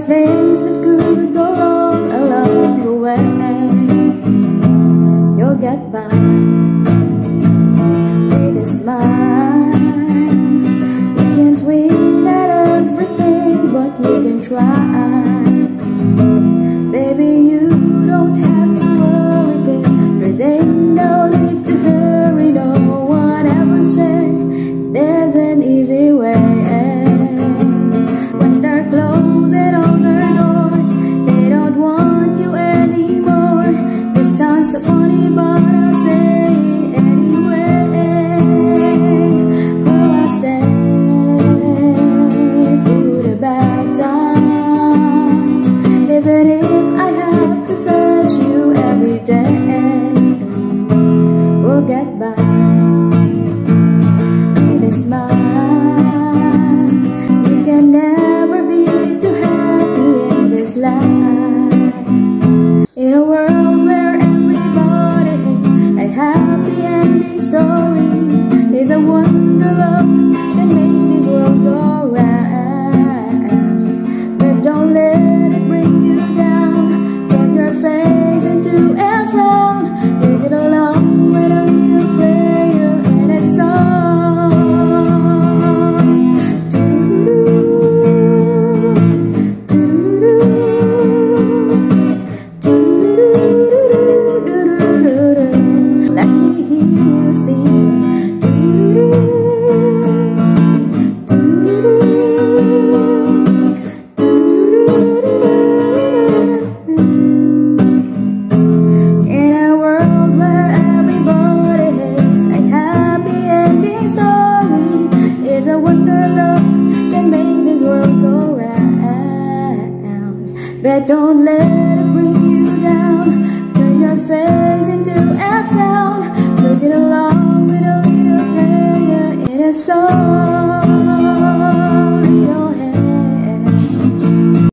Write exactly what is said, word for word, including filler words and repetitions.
things that could go wrong along the way. You'll get by with a smile. You can't win at everything, but you can try. Baby, you don't have to worry, 'cause there's ain't no need to hurry. No one ever said there's an easy way. When they're closing all their doors, they don't want you anymore. This sounds so funny, but I'll say it anyway. Girl, I'll stay through the bad times, even if I have to fetch you every day. We'll get by with a smile. You can never be too happy in this life. In a world where everybody has a happy ending story, there's a wonder love that makes this world go round. But don't let it bring you down. Turn your face into a frown. Leave it alone with a little prayer and a song. Let me hear you sing. In a world where everybody has a happy ending story, is a wonder love that makes this world go round. But don't let